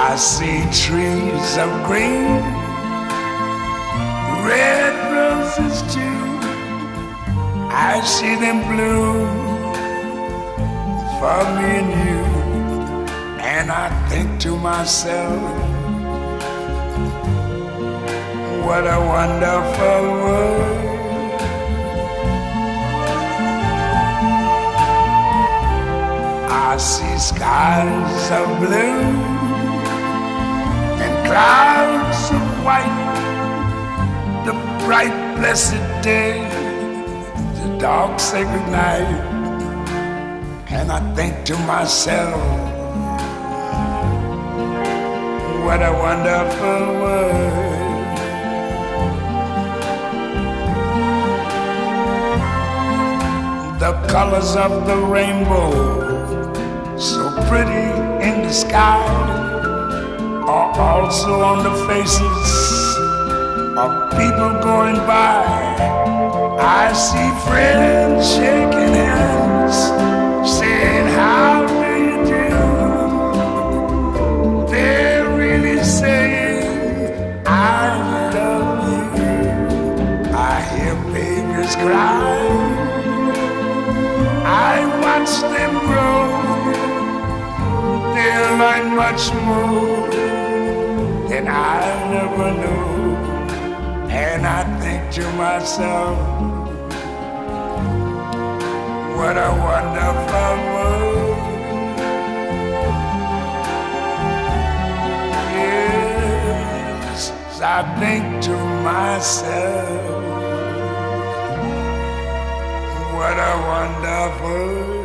I see trees of green, red roses too. I see them bloom for me and you. And I think to myself, what a wonderful world. I see skies of blue and clouds of white, the bright blessed day, the dark sacred night. And I think to myself, what a wonderful world. The colors of the rainbow, so pretty in the sky, are also on the faces of people going by. I see friends shaking hands, saying, how do you do? They're really saying, I love you. I hear babies cry, I watch them grow. They'll learn much more than I never knew. And I think to myself, what a wonderful world. Yes, I think to myself, what a wonderful world.